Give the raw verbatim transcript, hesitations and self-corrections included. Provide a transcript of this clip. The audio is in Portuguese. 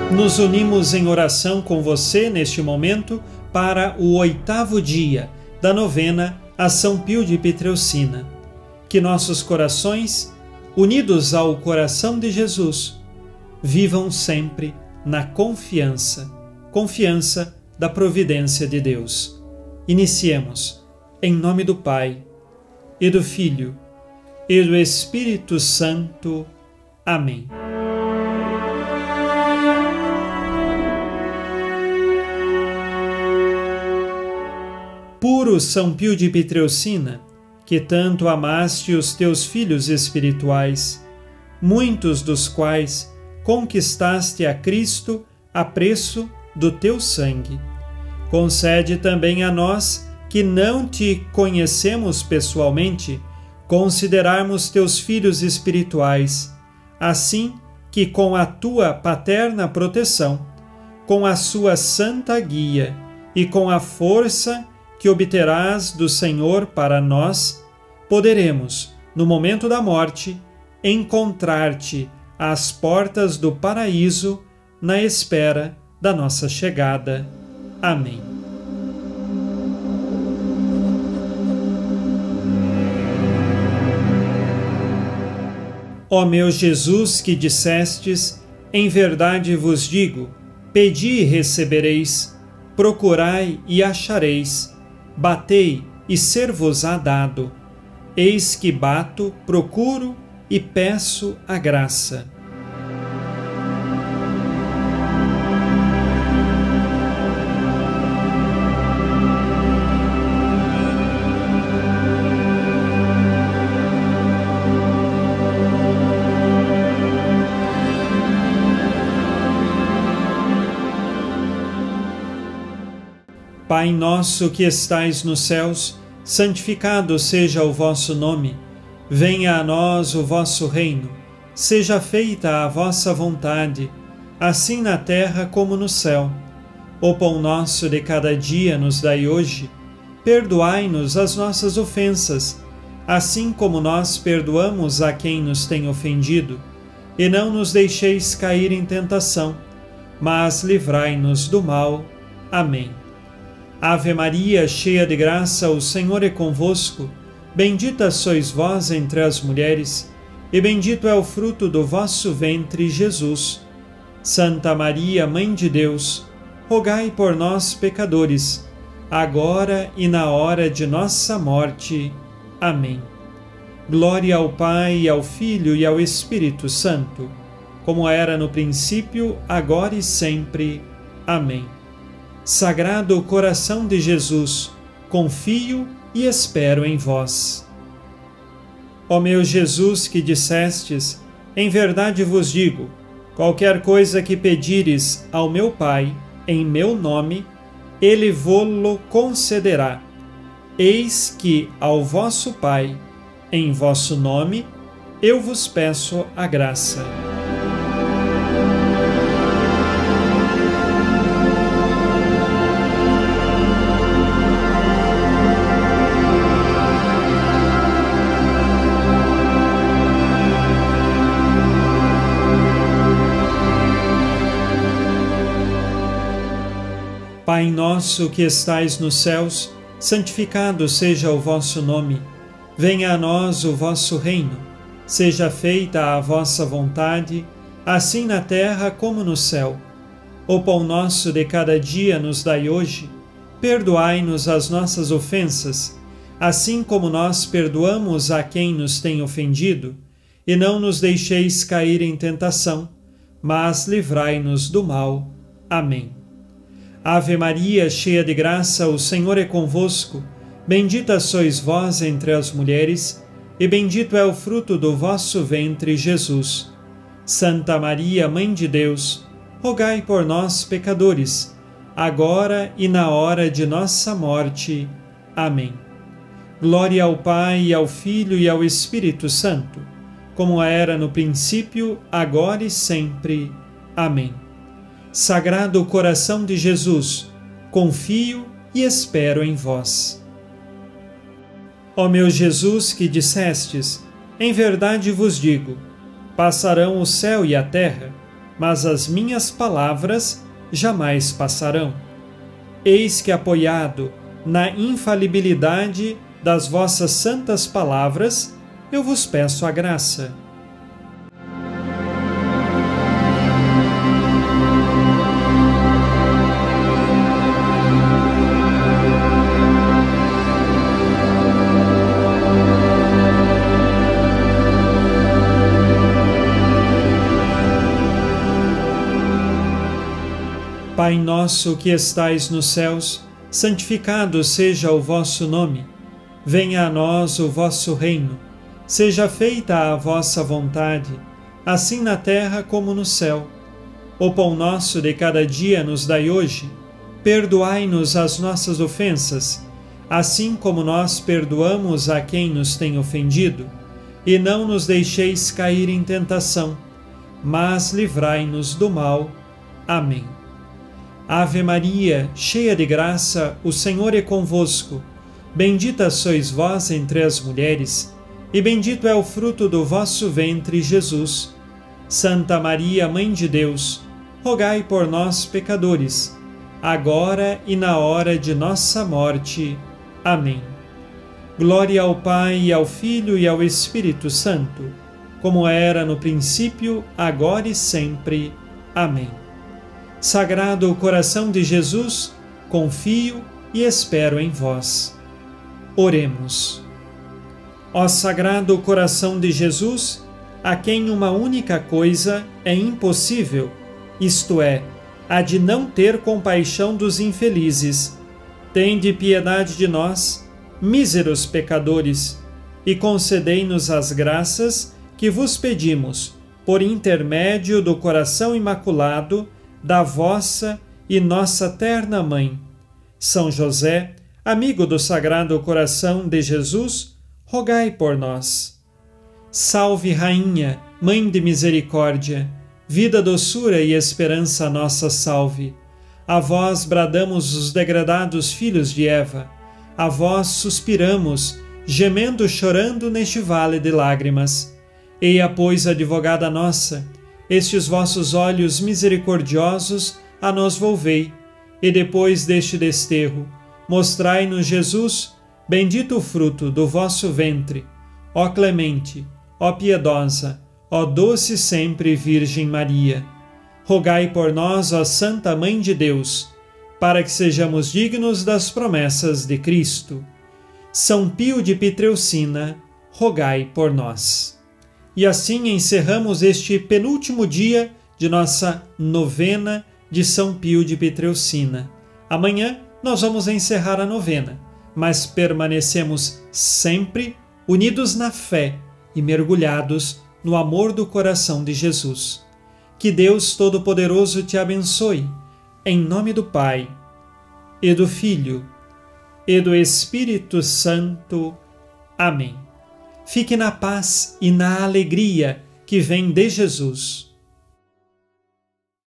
Nos unimos em oração com você neste momento para o oitavo dia da novena a São Pio de Pietrelcina. Que nossos corações, unidos ao coração de Jesus, vivam sempre na confiança, confiança da providência de Deus. Iniciemos, em nome do Pai, e do Filho, e do Espírito Santo. Amém. Puro São Pio de Pietrelcina, que tanto amaste os teus filhos espirituais, muitos dos quais conquistaste a Cristo a preço do teu sangue. Concede também a nós, que não te conhecemos pessoalmente, considerarmos teus filhos espirituais, assim que com a tua paterna proteção, com a sua santa guia e com a força que obterás do Senhor para nós, poderemos, no momento da morte, encontrar-te às portas do paraíso, na espera da nossa chegada. Amém. Ó meu Jesus, que dissestes, em verdade vos digo, pedi e recebereis, procurai e achareis, batei e ser-vos-á dado. Eis que bato, procuro e peço a graça. Pai nosso que estais nos céus, santificado seja o vosso nome. Venha a nós o vosso reino. Seja feita a vossa vontade, assim na terra como no céu. O pão nosso de cada dia nos dai hoje. Perdoai-nos as nossas ofensas, assim como nós perdoamos a quem nos tem ofendido. E não nos deixeis cair em tentação, mas livrai-nos do mal. Amém. Ave Maria, cheia de graça, o Senhor é convosco. Bendita sois vós entre as mulheres, e bendito é o fruto do vosso ventre, Jesus. Santa Maria, Mãe de Deus, rogai por nós, pecadores, agora e na hora de nossa morte. Amém. Glória ao Pai, ao Filho e ao Espírito Santo, como era no princípio, agora e sempre. Amém. Sagrado coração de Jesus, confio e espero em vós. Ó meu Jesus, que dissestes, em verdade vos digo, qualquer coisa que pedires ao meu Pai, em meu nome, ele vô-lo concederá. Eis que ao vosso Pai, em vosso nome, eu vos peço a graça. Pai nosso que estais nos céus, santificado seja o vosso nome. Venha a nós o vosso reino. Seja feita a vossa vontade, assim na terra como no céu. O pão nosso de cada dia nos dai hoje. Perdoai-nos as nossas ofensas, assim como nós perdoamos a quem nos tem ofendido. E não nos deixeis cair em tentação, mas livrai-nos do mal. Amém. Ave Maria, cheia de graça, o Senhor é convosco. Bendita sois vós entre as mulheres, e bendito é o fruto do vosso ventre, Jesus. Santa Maria, Mãe de Deus, rogai por nós, pecadores, agora e na hora de nossa morte. Amém. Glória ao Pai, ao Filho e ao Espírito Santo, como era no princípio, agora e sempre. Amém. Sagrado coração de Jesus, confio e espero em vós. Ó meu Jesus, que dissestes, em verdade vos digo, passarão o céu e a terra, mas as minhas palavras jamais passarão. Eis que, apoiado na infalibilidade das vossas santas palavras, eu vos peço a graça. Pai nosso que estais nos céus, santificado seja o vosso nome. Venha a nós o vosso reino. Seja feita a vossa vontade, assim na terra como no céu. O pão nosso de cada dia nos dai hoje. Perdoai-nos as nossas ofensas, assim como nós perdoamos a quem nos tem ofendido. E não nos deixeis cair em tentação, mas livrai-nos do mal. Amém. Ave Maria, cheia de graça, o Senhor é convosco. Bendita sois vós entre as mulheres, e bendito é o fruto do vosso ventre, Jesus. Santa Maria, Mãe de Deus, rogai por nós, pecadores, agora e na hora de nossa morte. Amém. Glória ao Pai, e ao Filho e ao Espírito Santo, como era no princípio, agora e sempre. Amém. Sagrado coração de Jesus, confio e espero em vós. Oremos. Ó Sagrado coração de Jesus, a quem uma única coisa é impossível, isto é, a de não ter compaixão dos infelizes, tende piedade de nós, míseros pecadores, e concedei-nos as graças que vos pedimos, por intermédio do coração imaculado da vossa e nossa terna Mãe. São José, amigo do Sagrado Coração de Jesus, rogai por nós. Salve, Rainha, Mãe de Misericórdia, vida, doçura e esperança nossa salve. A vós bradamos os degradados filhos de Eva, a vós suspiramos, gemendo, chorando neste vale de lágrimas. Eia, pois, advogada nossa, estes vossos olhos misericordiosos a nós volvei, e depois deste desterro, mostrai-nos Jesus, bendito o fruto do vosso ventre. Ó clemente, ó piedosa, ó doce sempre Virgem Maria. Rogai por nós, ó Santa Mãe de Deus, para que sejamos dignos das promessas de Cristo. São Pio de Pietrelcina, rogai por nós. E assim encerramos este penúltimo dia de nossa novena de São Pio de Pietrelcina. Amanhã nós vamos encerrar a novena, mas permanecemos sempre unidos na fé e mergulhados no amor do coração de Jesus. Que Deus Todo-Poderoso te abençoe, em nome do Pai, e do Filho, e do Espírito Santo. Amém. Fique na paz e na alegria que vem de Jesus.